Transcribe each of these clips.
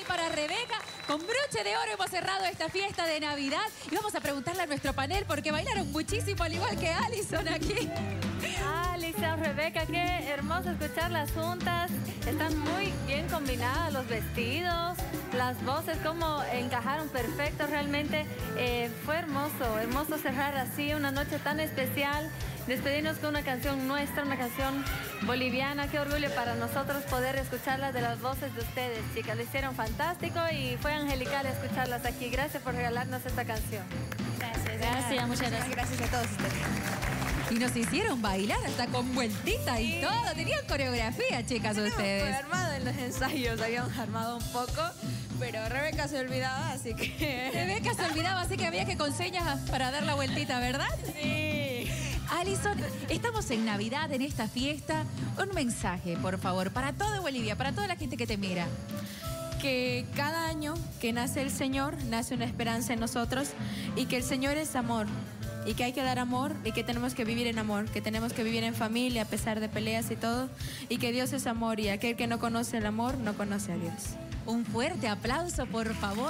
para Rebeca. Con broche de oro hemos cerrado esta fiesta de Navidad. Y vamos a preguntarle a nuestro panel, porque bailaron muchísimo, al igual que Alison aquí. Alison, Rebeca, qué hermoso escucharlas juntas. Están muy bien combinadas los vestidos, las voces, cómo encajaron perfecto. Realmente fue hermoso cerrar así una noche tan especial. Despedirnos con una canción nuestra, una canción boliviana. Qué orgullo para nosotros poder escucharlas de las voces de ustedes, chicas. Lo hicieron fantástico y fue angelical escucharlas aquí. Gracias por regalarnos esta canción. Gracias, muchas gracias. Gracias a todos ustedes. Y nos hicieron bailar hasta con vueltita y todo. Tenían coreografía, chicas, ustedes. Fue armado en los ensayos, habíamos armado un poco, pero Rebeca se olvidaba, así que... Rebeca se olvidaba, así que había que con señas para dar la vueltita, ¿verdad? Sí. Alison, estamos en Navidad, en esta fiesta. Un mensaje, por favor, para toda Bolivia, para toda la gente que te mira. Que cada año que nace el Señor, nace una esperanza en nosotros y que el Señor es amor. Y que hay que dar amor y que tenemos que vivir en amor, que tenemos que vivir en familia a pesar de peleas y todo. Y que Dios es amor y aquel que no conoce el amor no conoce a Dios. Un fuerte aplauso, por favor.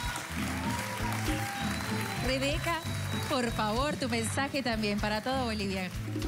Rebeca, por favor, tu mensaje también para todo Bolivia.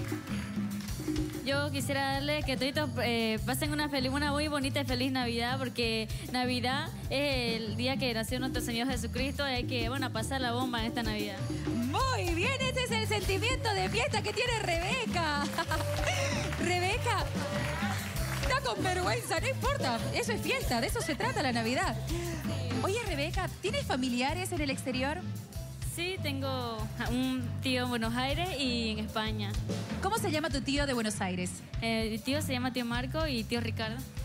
Yo quisiera darle que toditos pasen una muy bonita y feliz Navidad, porque Navidad es el día que nació nuestro Señor Jesucristo y hay que, pasar la bomba en esta Navidad. Muy bien, ese es el sentimiento de fiesta que tiene Rebeca. Rebeca, está con vergüenza, no importa. Eso es fiesta, de eso se trata la Navidad. Oye, Rebeca, ¿tienes familiares en el exterior? Sí, tengo un tío en Buenos Aires y en España. ¿Cómo se llama tu tío de Buenos Aires? El tío se llama tío Marco y tío Ricardo.